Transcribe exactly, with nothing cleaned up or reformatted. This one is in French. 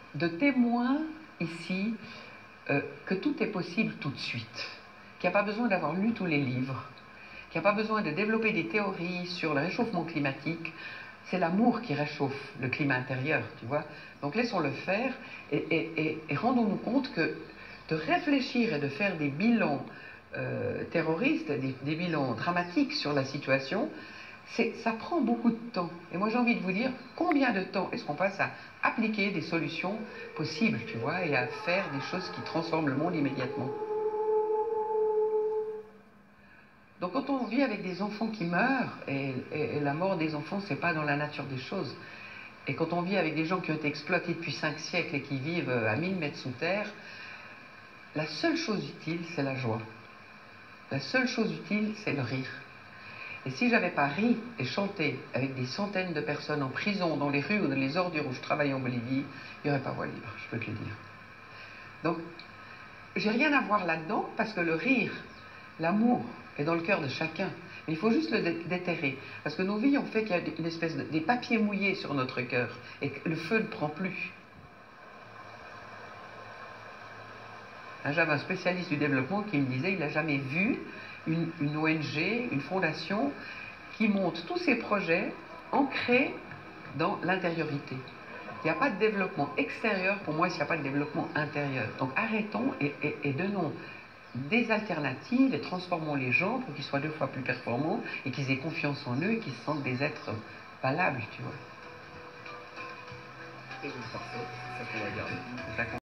de témoin ici euh, que tout est possible tout de suite, qu'il n'y a pas besoin d'avoir lu tous les livres, qu'il n'y a pas besoin de développer des théories sur le réchauffement climatique. C'est l'amour qui réchauffe le climat intérieur, tu vois. Donc laissons-le faire et, et, et, et rendons-nous compte que de réfléchir et de faire des bilans euh, terroristes, des, des bilans dramatiques sur la situation, ça prend beaucoup de temps. Et moi j'ai envie de vous dire, combien de temps est-ce qu'on passe à appliquer des solutions possibles, tu vois, et à faire des choses qui transforment le monde immédiatement. Donc quand on vit avec des enfants qui meurent, et, et, et la mort des enfants, c'est pas dans la nature des choses, et quand on vit avec des gens qui ont été exploités depuis cinq siècles et qui vivent à mille mètres sous terre, la seule chose utile, c'est la joie. La seule chose utile, c'est le rire. Et si j'avais pas ri et chanté avec des centaines de personnes en prison, dans les rues ou dans les ordures où je travaille en Bolivie, il n'y aurait pas voie libre, je peux te le dire. Donc, j'ai rien à voir là-dedans, parce que le rire, l'amour, est dans le cœur de chacun. Mais il faut juste le déterrer. Parce que nos vies ont fait qu'il y a une espèce de des papiers mouillés sur notre cœur, et que le feu ne prend plus. J'avais un spécialiste du développement qui me disait qu'il n'a jamais vu une, une O N G, une fondation, qui monte tous ses projets ancrés dans l'intériorité. Il n'y a pas de développement extérieur pour moi s'il n'y a pas de développement intérieur. Donc arrêtons et, et, et donnons des alternatives et transformons les gens pour qu'ils soient deux fois plus performants et qu'ils aient confiance en eux et qu'ils se sentent des êtres valables, tu vois. Et donc parfait, c'est ça qu'on va garder.